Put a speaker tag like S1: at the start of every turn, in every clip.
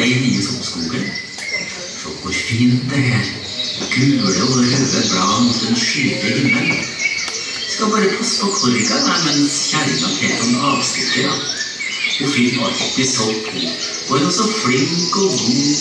S1: vei inn i soppskogen. Så hvor fint det her. Gule og røde blad mot en skyete himmel. Skal bare passe på korga mens kjæringa tar en avstikker. Hun finner alltid sopp og også flink og god.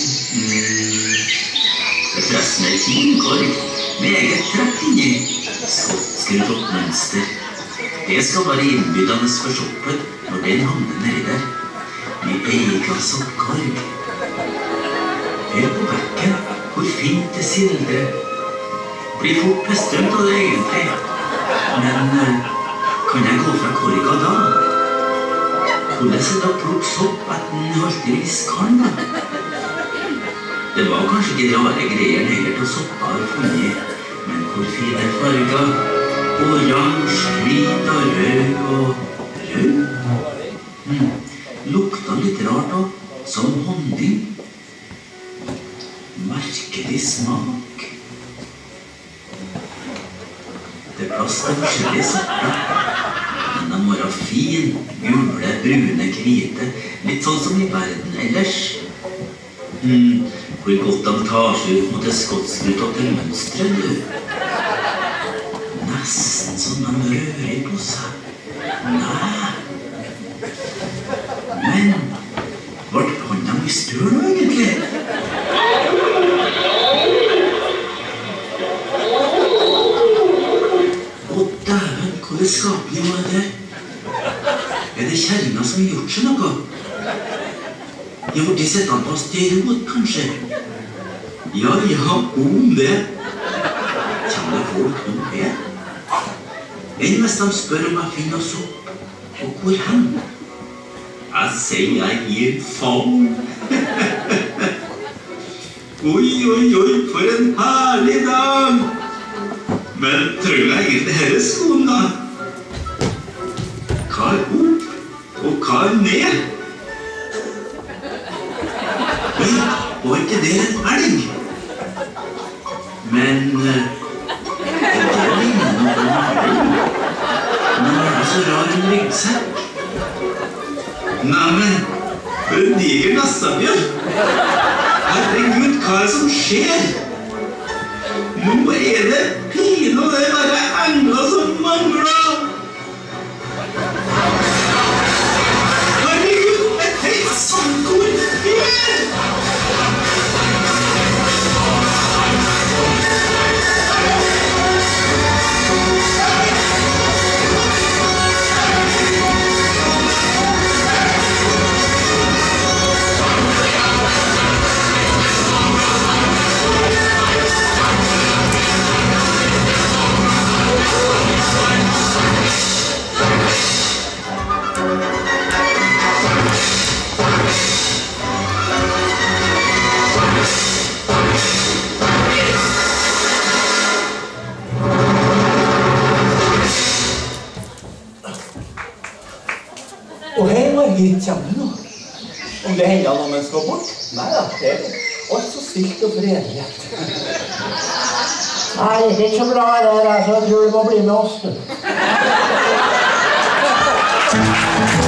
S1: Det forresten en fin korg med eget trekk inni. Sånt skrudd opp mønster. Det skal være innbydende for soppen når den havner nedi der. Med egen soppkorg. Hør på bekken, hvor fint det sildrer. Blir fort pestret av det egentlig. Men kan jeg gå fra korga da? Hvordan er det å plukke sopp at den alltid kan da? Det var kanskje ikke rare greier heller til soppa har funnet, men hvor fine farger. Oransje, hvit og rød og rød. Lukta litt rart og som honning. Merkelig smak. Det er plass til forskjellige sopper, men de må være fin, gule, brune, hvite, litt sånn som i verden ellers. Hvor godt de tar seg ut mot det skottskrutete mønstret, du. Nesten som de rører på seg. Nei. Men, hvor kan de i støl nå egentlig? Hvor skapelig var det? Er det kjæringa som har gjort seg noe? Jeg har sett han fast i rot, kanskje? Ja, om det. Kommer det folk nå her? Enn hvis de spør om jeg finner sopp, og hvor hen? Jeg sier jeg gir faen. Oi, for en herlig dag! Men trenger jeg egentlig denne skoen da? Hva er opp og hva er ned? Oi, var ikke det en elg? Men det ligner noe på en elg. Men det er så rar en ryggsekk. Neimen, for en diger nassabjørn. Herregud, hva er det som skjer? Nå er det pine og det er bare engler som mangler. Herregud, et helt sangkor her!
S2: Hit kommer du nå. Om det hender når man skal bort? Nei da, det er alt så stilt og fredelig.
S3: Nei, det er ikke så bra det der, så jeg tror du må bli med oss.